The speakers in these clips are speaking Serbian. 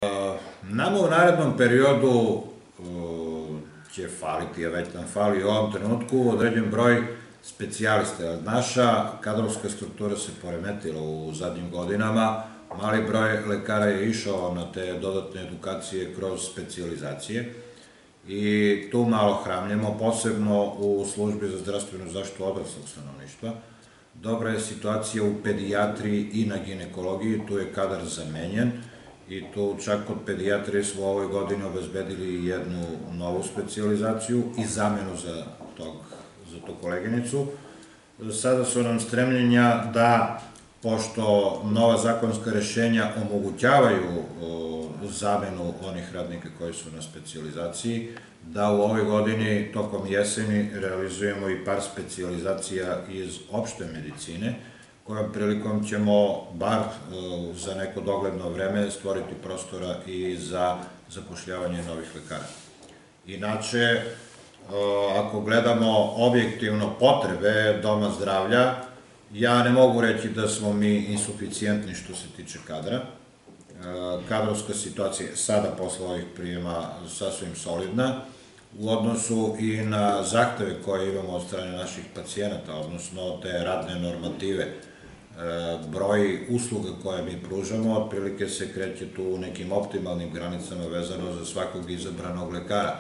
Nama u narednom periodu će faliti, a već nam fali u ovom trenutku, određen broj specijalista. Naša kadrovska struktura se poremetila u zadnjim godinama, mali broj lekara je išao na te dodatne edukacije kroz specijalizacije i tu malo hramljamo, posebno u službi za zdravstvenu zaštitu odraslog stanovništva. Dobra je situacija u pedijatriji i na ginekologiji, tu je kadar zamenjen i tu čak kod pedijatrije smo u ovoj godini obezbedili jednu novu specijalizaciju i zamenu za tu koleginicu. Sada su nam stremljenja da, pošto nova zakonska rešenja omogućavaju zamenu onih radnika koji su na specijalizaciji, da u ovoj godini tokom jeseni realizujemo i par specijalizacija iz opšte medicine, kojom prilikom ćemo, bar za neko dogledno vreme, stvoriti prostora i za zapošljavanje novih lekara. Inače, ako gledamo objektivno potrebe doma zdravlja, ja ne mogu reći da smo mi insuficijentni što se tiče kadra. Kadrovska situacija je sada posle ovih prijema sasvim solidna u odnosu i na zahteve koje imamo od strane naših pacijenata, odnosno te radne normative. Broj usluga koje mi pružamo otprilike se kreće tu u nekim optimalnim granicama vezano za svakog izabranog lekara.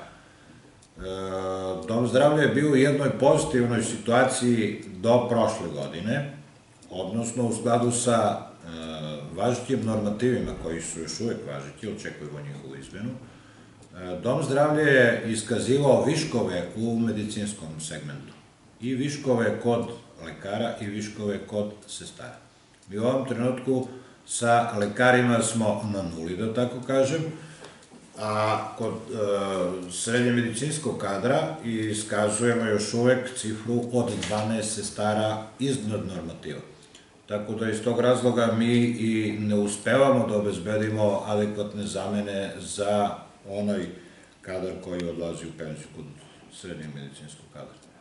Dom zdravlja je bio u jednoj pozitivnoj situaciji do prošle godine, odnosno u skladu sa važećim normativima koji su još uvek važeći, očekujemo njihovu izmenu. Dom zdravlja je iskazivao viškove u medicinskom segmentu. I viškove kod lekara i viškove kod sestara. Mi u ovom trenutku sa lekarima smo na nuli, da tako kažem, a kod srednje medicinskog kadra iskazujemo još uvek cifru od 12 sestara iznad normativa. Tako da iz tog razloga mi i ne uspevamo da obezbedimo adekvatne zamene za onaj kadar koji odlazi u penziju kod srednjeg medicinskog kadra.